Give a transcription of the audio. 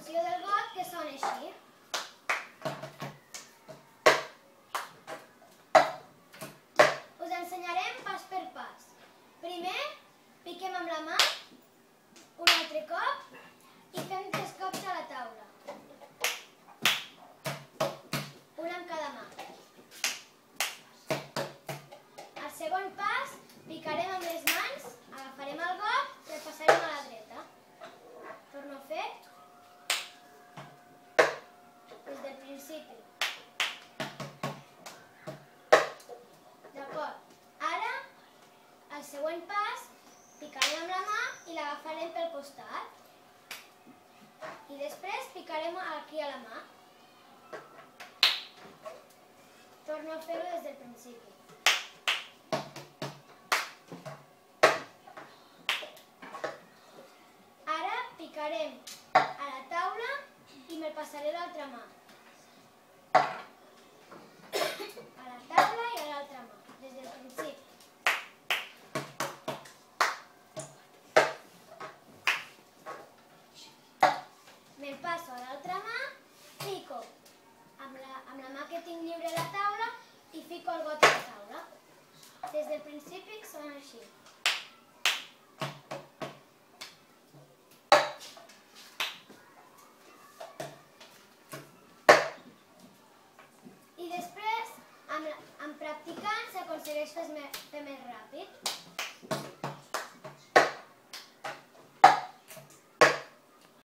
l'execució del got, que sona així. Us ensenyarem pas per pas. Primer, piquem amb la mà, un altre cop, i fem 3 cops a la taula. Un amb cada mà. Al segon pas, picarem amb les mans, agafarem el got i el passarem a la dreta. Torno a fer. Des del principi. D'acord. Ara, al següent pas, picarem amb la mà i l'agafarem pel costat. I després picarem aquí a la mà. Torno a fer-ho des del principi. Ara picarem a la taula i me'l passaré a l'altra mà. A la taula i a l'altra mà, des del principi. Me'l passo a l'altra mà, fico amb la mà que tinc lliure a la taula i fico el got a la taula. Des del principi sona així. I després, amb practicant, s'aconsegueix fer més ràpid.